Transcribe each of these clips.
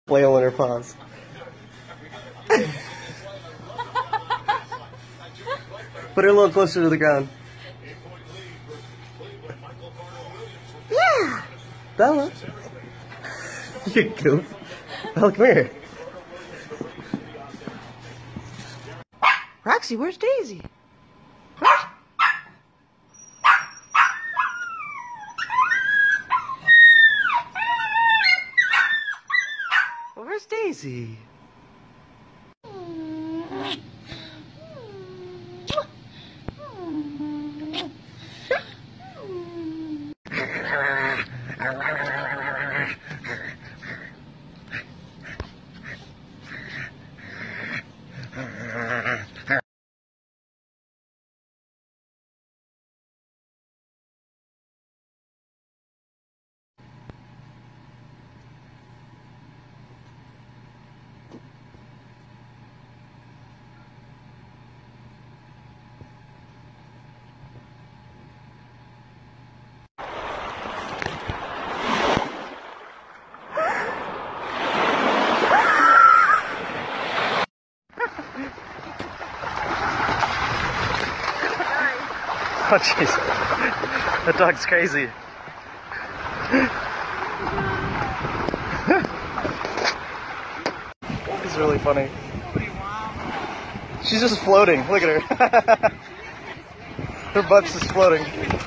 Flail in her paws. Put her a little closer to the ground. Yeah! Bella. You goof. Bella, come here. Roxy, where's Daisy? Where's Daisy? Oh jeez, that dog's crazy. It's really funny. She's just floating. Look at her. Her butt's just floating.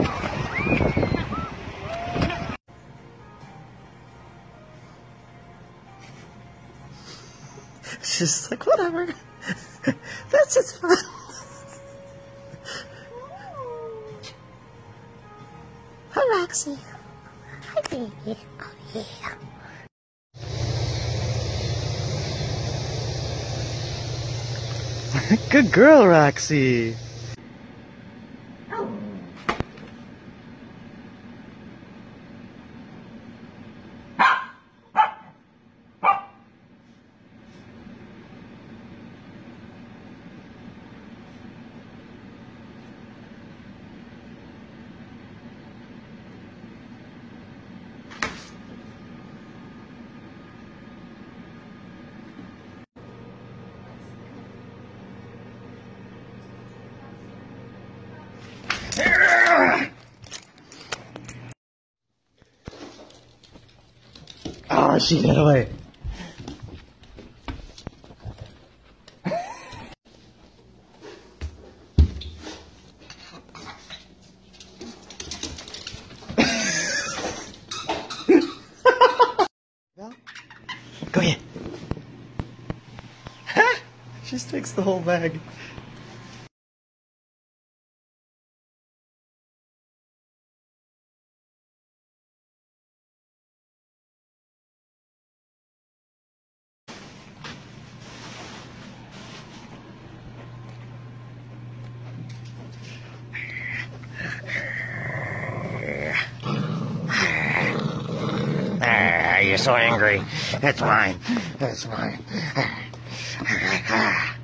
She's just like, whatever. That's just fun. Hi, Roxy. Hi, baby. Oh, yeah. Good girl, Roxy. Oh, she got away. Go ahead. She just takes the whole bag. You're so angry. It's mine. It's mine.